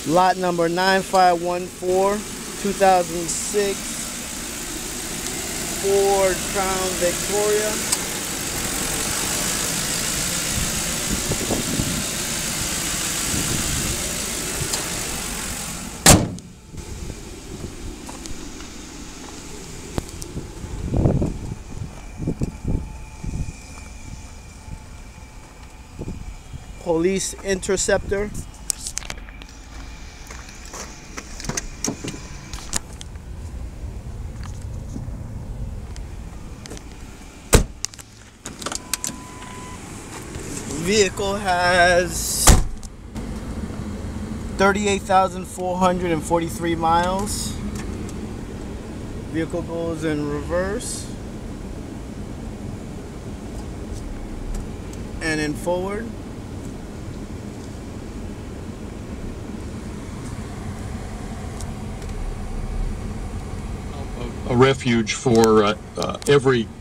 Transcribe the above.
Lot number 9514, 2006 Ford Crown Victoria. Police Interceptor. Vehicle has 38,443 miles. Vehicle goes in reverse and in forward. A refuge for every